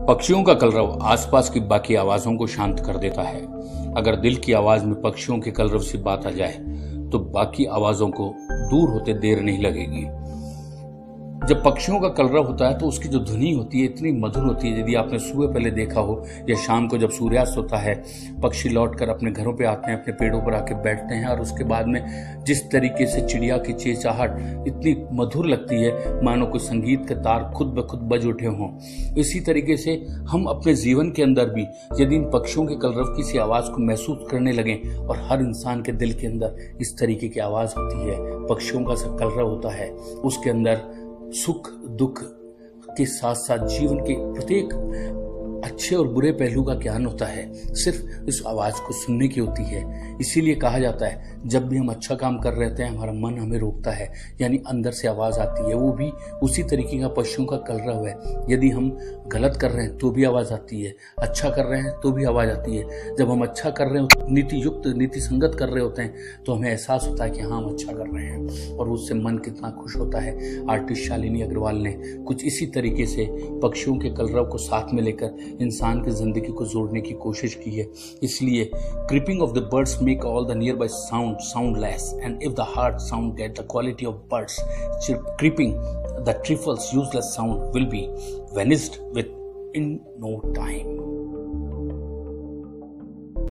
पक्षियों का कलरव आसपास की बाकी आवाजों को शांत कर देता है। अगर दिल की आवाज में पक्षियों के कलरव से बात आ जाए तो बाकी आवाजों को दूर होते देर नहीं लगेगी। जब पक्षियों का कलरव होता है तो उसकी जो ध्वनि होती है इतनी मधुर होती है। यदि आपने सुबह पहले देखा हो या शाम को जब सूर्यास्त होता है, पक्षी लौटकर अपने घरों पे आते हैं, अपने पेड़ों पर आके बैठते हैं और उसके बाद में जिस तरीके से चिड़िया की चहचहाहट इतनी मधुर लगती है मानो कोई संगीत के तार खुद ब खुद बज उठे हों। इसी तरीके से हम अपने जीवन के अंदर भी यदि इन पक्षियों के कलरव की सी आवाज को महसूस करने लगें, और हर इंसान के दिल के अंदर इस तरीके की आवाज होती है, पक्षियों का सा कलरव होता है, उसके अंदर सुख दुख के साथ साथ जीवन के प्रत्येक अच्छे और बुरे पहलू का ज्ञान होता है, सिर्फ इस आवाज को सुनने की होती है। इसीलिए कहा जाता है जब भी हम अच्छा काम कर रहे होते हैं हमारा मन हमें रोकता है, यानी अंदर से आवाज आती है। वो भी उसी तरीके का पक्षियों का कलरव है। यदि हम गलत कर रहे हैं तो भी आवाज आती है, अच्छा कर रहे हैं तो भी आवाज आती है। जब हम अच्छा कर रहे हो, नीति युक्त नीति संगत कर रहे होते हैं तो हमें एहसास होता है कि हाँ हम अच्छा कर रहे हैं, और उससे मन कितना खुश होता है। आर्टिस्ट शालिनी अग्रवाल ने कुछ इसी तरीके से पक्षियों के कलरव को साथ में लेकर इंसान की जिंदगी को जोड़ने की कोशिश की है। इसलिए creeping of the birds make all the nearby sound soundless, and if the heart sound get the quality of birds creeping, the trifles useless sound will be vanished with in no time.